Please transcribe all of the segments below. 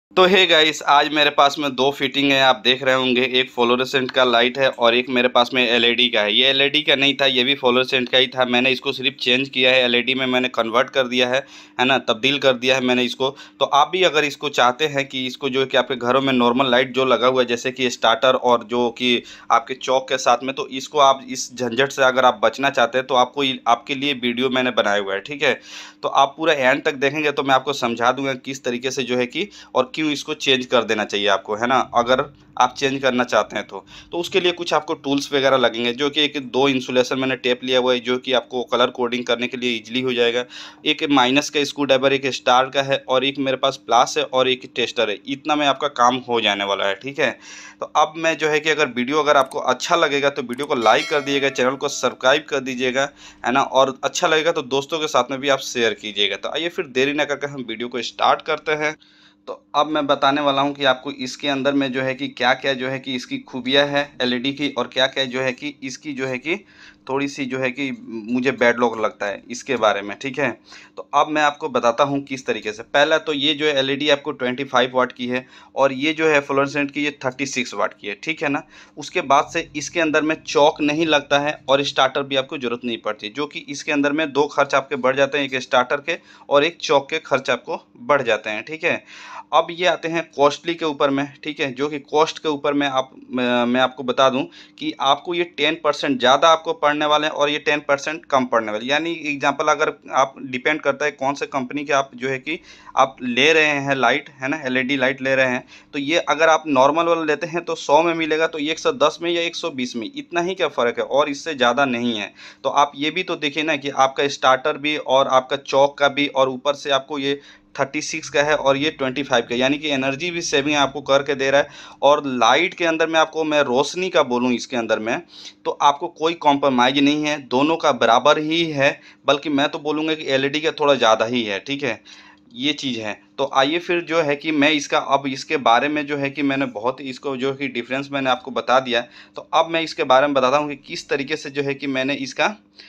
तो hey guys, आज मेरे पास में दो फिटिंग है। आप देख रहे होंगे, एक फ्लोरोसेंट का लाइट है और एक मेरे पास में एलईडी का है। ये एलईडी का नहीं था, ये भी फ्लोरोसेंट का ही था। मैंने इसको सिर्फ चेंज किया है, एलईडी में मैंने कन्वर्ट कर दिया है ना, तब्दील कर दिया है मैंने इसको। तो आप भी अगर इसको चाहते हैं कि इसको जो है कि आपके घरों में नॉर्मल लाइट जो लगा हुआ है, जैसे कि स्टार्टर और जो कि आपके चौक के साथ में, तो इसको आप इस झंझट से अगर आप बचना चाहते हैं तो आपको आपके लिए वीडियो मैंने बनाया हुआ है, ठीक है। तो आप पूरा एंड तक देखेंगे तो मैं आपको समझा दूंगा किस तरीके से जो है कि और क्यों इसको चेंज कर देना चाहिए आपको, है ना, अगर आप चेंज करना चाहते हैं तो उसके लिए कुछ आपको टूल्स वगैरह लगेंगे, जो कि एक दो इंसुलेशन मैंने टेप लिया हुआ है, जो कि आपको कलर कोडिंग करने के लिए इजीली हो जाएगा। एक माइनस का स्क्रू ड्राइवर, एक स्टार का है और एक मेरे पास प्लास है और एक टेस्टर है। इतना में आपका काम हो जाने वाला है, ठीक है। तो अब मैं जो है कि अगर वीडियो अगर आपको अच्छा लगेगा तो वीडियो को लाइक कर दीजिएगा, चैनल को सब्सक्राइब कर दीजिएगा, है ना, और अच्छा लगेगा तो दोस्तों के साथ में भी आप शेयर कीजिएगा। तो आइए फिर देरी ना करके हम वीडियो को स्टार्ट करते हैं। तो अब मैं बताने वाला हूँ कि आपको इसके अंदर में जो है कि क्या-क्या जो है कि इसकी खूबियाँ है एलईडी की, और क्या-क्या जो है कि इसकी जो है कि थोड़ी-सी जो है कि मुझे बैड लुक लगता है इसके बारे में, ठीक है। तो अब मैं आपको बताता हूँ किस तरीके से। पहला तो ये जो है एलईडी आपको 25 वाट की है और ये जो है फ्लोरोसेंट की ये 36 वाट की है, ठीक है ना। उसके बाद से इसके अंदर में चॉक नहीं लगता है और स्टार्टर भी आपको ज़रूरत नहीं पड़ती, जो कि इसके अंदर में 2 खर्च आपके बढ़ जाते हैं, एक स्टार्टर के और एक चॉक के खर्च आपको बढ़ जाते हैं, ठीक है। अब ये आते हैं कॉस्टली के ऊपर में, ठीक है, जो कि कॉस्ट के ऊपर में मैं आपको बता दूं कि आपको ये 10% ज़्यादा आपको पड़ने वाले हैं और ये 10% कम पड़ने वाले। यानी एग्जांपल, अगर आप डिपेंड करता है कौन से कंपनी के आप जो है कि आप ले रहे हैं लाइट, है ना, एलईडी लाइट ले रहे हैं। तो ये अगर आप नॉर्मल वाला लेते हैं तो 100 में मिलेगा, तो ये 110 में या 120 में, इतना ही क्या फ़र्क है और इससे ज़्यादा नहीं है। तो आप ये भी तो देखिए ना कि आपका स्टार्टर भी और आपका चौक का भी और ऊपर से आपको ये 36 का है और ये 25 का, यानी कि एनर्जी भी सेविंग आपको करके दे रहा है। और लाइट के अंदर में आपको मैं रोशनी का बोलूँ इसके अंदर में, तो आपको कोई कॉम्प्रोमाइज़ नहीं है, दोनों का बराबर ही है। बल्कि मैं तो बोलूँगा कि एलईडी का थोड़ा ज़्यादा ही है, ठीक है, ये चीज़ है। तो आइए फिर जो है कि मैं इसका अब इसके बारे में जो है कि मैंने बहुत ही इसको जो है कि डिफरेंस मैंने आपको बता दिया है। तो अब मैं इसके बारे में बताता हूँ कि किस तरीके से जो है कि मैंने इसका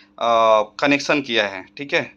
कनेक्शन किया है, ठीक है।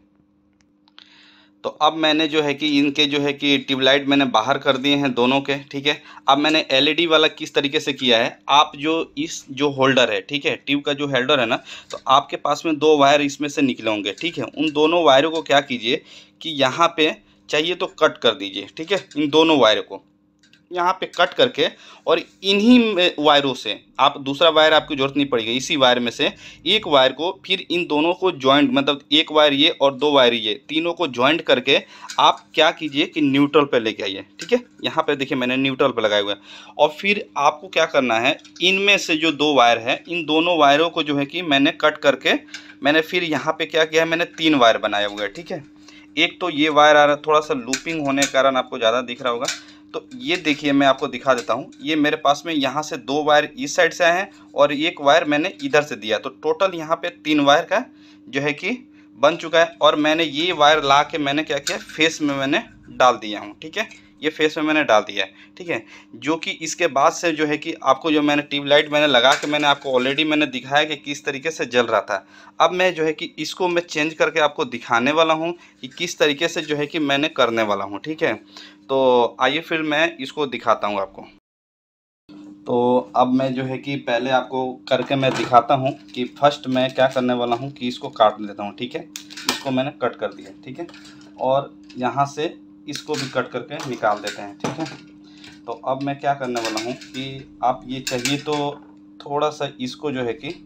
तो अब मैंने जो है कि इनके जो है कि ट्यूबलाइट मैंने बाहर कर दिए हैं दोनों के, ठीक है। अब मैंने एलईडी वाला किस तरीके से किया है, आप जो इस जो होल्डर है, ठीक है, ट्यूब का जो होल्डर है ना, तो आपके पास में दो वायर इसमें से निकले होंगे, ठीक है। उन दोनों वायरों को क्या कीजिए कि यहाँ पे चाहिए तो कट कर दीजिए, ठीक है, इन दोनों वायरों को यहाँ पे कट करके, और इन्हीं वायरों से आप दूसरा वायर आपकी जरूरत नहीं पड़ेगी, इसी वायर में से एक वायर को फिर इन दोनों को जॉइंट, मतलब एक वायर ये और दो वायर ये, तीनों को जॉइंट करके आप क्या कीजिए कि न्यूट्रल पे लेके आइए, ठीक है। यहाँ पे देखिए मैंने न्यूट्रल पे लगाया हुआ है। और फिर आपको क्या करना है, इनमें से जो दो वायर है, इन दोनों वायरों को जो है कि मैंने कट करके मैंने फिर यहाँ पे क्या किया है, मैंने 3 वायर बनाया हुआ है, ठीक है। एक तो ये वायर आ रहा है, थोड़ा सा लूपिंग होने के कारण आपको ज़्यादा दिख रहा होगा। तो ये देखिए मैं आपको दिखा देता हूँ, ये मेरे पास में यहाँ से 2 वायर इस साइड से आए हैं और एक वायर मैंने इधर से दिया, तो टोटल यहाँ पे 3 वायर का जो है कि बन चुका है। और मैंने ये वायर ला के मैंने क्या किया, फेस में मैंने डाल दिया हूँ, ठीक है, ये फेस में मैंने डाल दिया है, ठीक है। जो कि इसके बाद से जो है कि आपको जो मैंने ट्यूबलाइट मैंने लगा के मैंने आपको ऑलरेडी मैंने दिखाया कि किस तरीके से जल रहा था। अब मैं जो है कि इसको मैं चेंज करके आपको दिखाने वाला हूँ कि किस तरीके से जो है कि मैंने करने वाला हूँ, ठीक है। तो आइए फिर मैं इसको दिखाता हूँ आपको। तो अब मैं जो है कि पहले आपको करके मैं दिखाता हूँ कि फर्स्ट मैं क्या करने वाला हूँ कि इसको काट लेता हूँ, ठीक है। इसको मैंने कट कर दिया, ठीक है, और यहाँ से इसको भी कट करके निकाल देते हैं, ठीक है। तो अब मैं क्या करने वाला हूँ कि आप ये चाहिए तो थोड़ा सा इसको जो है कि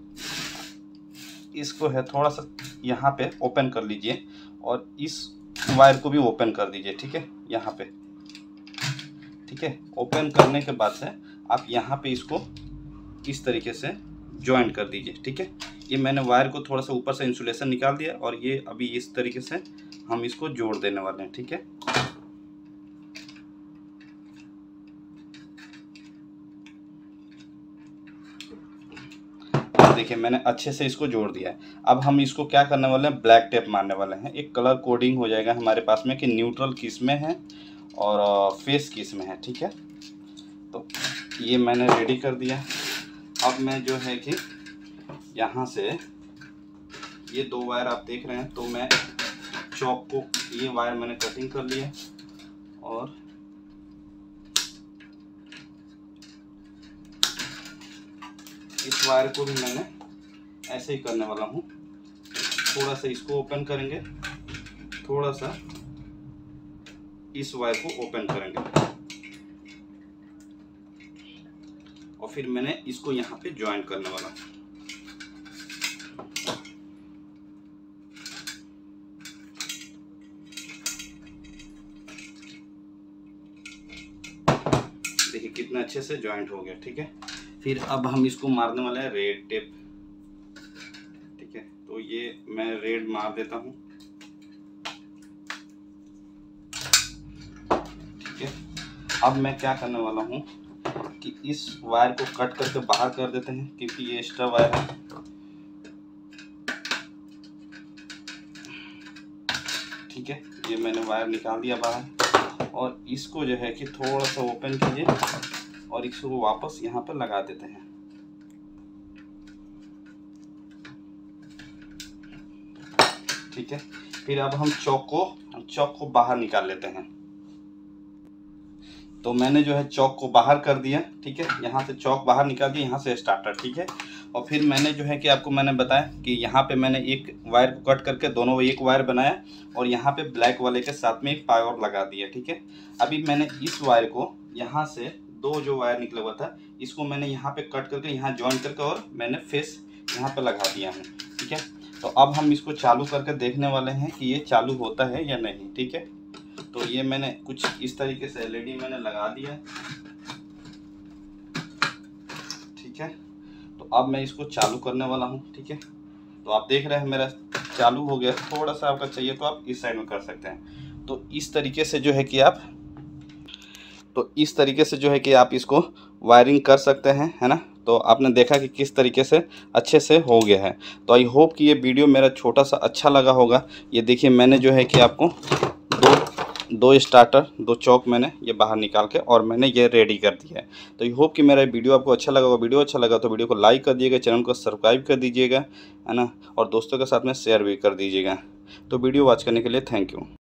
इसको है थोड़ा सा यहाँ पे ओपन कर लीजिए और इस वायर को भी ओपन कर दीजिए, ठीक है, यहाँ पे, ठीक है। ओपन करने के बाद से आप यहाँ पे इसको इस तरीके से ज्वाइंट कर दीजिए, ठीक है। ये मैंने वायर को थोड़ा सा ऊपर से इंसुलेशन निकाल दिया और ये अभी इस तरीके से हम इसको जोड़ देने वाले हैं, ठीक है। देखिए मैंने अच्छे से इसको जोड़ दिया है। अब हम इसको क्या करने वाले हैं, ब्लैक टेप मारने वाले हैं। एक कलर कोडिंग हो जाएगा हमारे पास में कि न्यूट्रल किस में है और फेस किस में है, ठीक है। तो ये मैंने रेडी कर दिया। अब मैं जो है कि यहाँ से ये 2 वायर आप देख रहे हैं, तो मैं चॉक को, ये वायर मैंने कटिंग कर लिया और इस वायर को भी मैंने ऐसे ही करने वाला हूँ। थोड़ा सा इसको ओपन करेंगे, थोड़ा सा इस वायर को ओपन करेंगे और फिर मैंने इसको यहाँ पे ज्वाइन करने वाला हूँ। देखिए कितना अच्छे से ज्वाइंट हो गया। ठीक है, फिर अब हम इसको मारने वाले हैं रेड टेप। ठीक है, तो ये मैं रेड मार देता हूँ। ठीक है, अब मैं क्या करने वाला हूँ कि इस वायर को कट करके बाहर कर देते हैं, क्योंकि ये एक्स्ट्रा वायर है। ठीक है, ये मैंने वायर निकाल दिया बाहर और इसको जो है कि थोड़ा सा ओपन कीजिए और इसको वापस यहाँ पर लगा देते हैं। ठीक है, फिर अब हम चौक को बाहर निकाल लेते हैं। तो मैंने जो है चौक को बाहर कर दिया। ठीक है, यहाँ से चौक बाहर निकाल दिया, यहाँ से स्टार्टर। ठीक है, और फिर मैंने जो है कि आपको मैंने बताया कि यहाँ पे मैंने एक वायर को कट करके दोनों एक वायर बनाया और यहाँ पे ब्लैक वाले के साथ में एक पावर लगा दिया। ठीक है, अभी मैंने इस वायर को यहाँ से दो जो वायर निकला हुआ था इसको मैंने यहाँ पे कट करके यहाँ ज्वाइन करके और मैंने फेस यहाँ पे लगा दिया है। ठीक है, तो अब हम इसको चालू करके देखने वाले हैं कि ये चालू होता है या नहीं। ठीक है, तो ये मैंने कुछ इस तरीके से एलईडी मैंने लगा दिया है। ठीक है, तो अब मैं इसको चालू करने वाला हूँ। ठीक है, तो आप देख रहे हैं मेरा चालू हो गया। थोड़ा सा आपका चाहिए तो आप इस साइड में कर सकते हैं। तो इस तरीके से जो है कि आप इसको वायरिंग कर सकते हैं, है ना। तो आपने देखा कि किस तरीके से अच्छे से हो गया है। तो आई होप कि ये वीडियो मेरा छोटा सा अच्छा लगा होगा। ये देखिए मैंने जो है कि आपको दो स्टार्टर, दो चौक मैंने ये बाहर निकाल के और मैंने ये रेडी कर दिया है। तो आई होप कि मेरा वीडियो आपको अच्छा लगा होगा। वीडियो अच्छा लगा तो वीडियो को लाइक कर दीजिएगा, चैनल को सब्सक्राइब कर दीजिएगा, है ना, और दोस्तों के साथ में शेयर भी कर दीजिएगा। तो वीडियो वॉच करने के लिए थैंक यू।